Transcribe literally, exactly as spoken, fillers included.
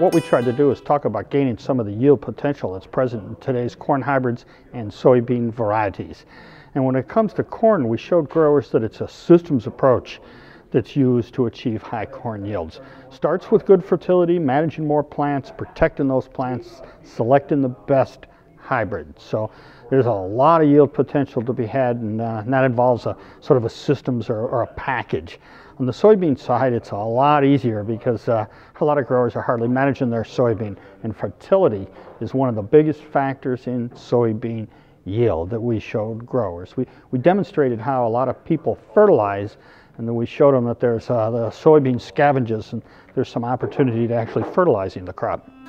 what we tried to do is talk about gaining some of the yield potential that's present in today's corn hybrids and soybean varieties. And when it comes to corn, we showed growers that it's a systems approach that's used to achieve high corn yields. Starts with good fertility, managing more plants, protecting those plants, selecting the best hybrid. So there's a lot of yield potential to be had, and, uh, and that involves a sort of a systems or, or a package. On the soybean side, it's a lot easier because uh, a lot of growers are hardly managing their soybean, and fertility is one of the biggest factors in soybean yield that we showed growers. We, we demonstrated how a lot of people fertilize, and then we showed them that there's uh, the soybean scavenges, and there's some opportunity to actually fertilizing the crop.